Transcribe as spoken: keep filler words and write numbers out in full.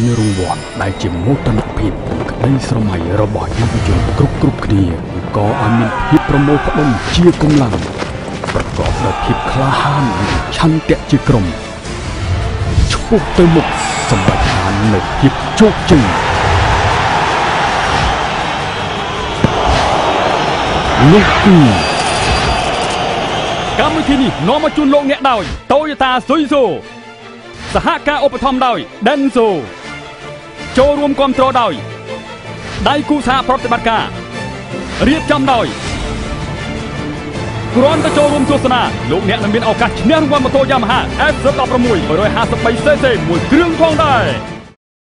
រង្វាន់ដែលជាមោទនភាពក្តីស្រមៃរបស់យុវជនគ្រប់គ្រប់គ្នាក៏ឲ្យមានភាពប្រមូលផ្ដុំជាកម្លាំងប្រកបដោយភាពក្លាហាននិងឆន្ទៈជាក្រុមឆ្ពោះទៅមុខសម្រាប់បាននូវភាពជោគជ័យនេះគឺកម្មវិធីនេះនាំមកជូនលោកអ្នកដោយ Toyota Suiso សហការឧបត្ថម្ភដោយ Denso ចូលរួមគាំទ្រដោយដៃគូសហប្រតិបត្តិការរៀបចំដោយគ្រាន់តែចូលរួមទស្សនាលោកអ្នកនឹងមានឱកាសឈ្នះរង្វាន់ម៉ូតូ Yamaha F Z ដប់ប្រាំមួយ មួយរយហាសិបបី ស៊ី ស៊ី មួយគ្រឿងផងដែរ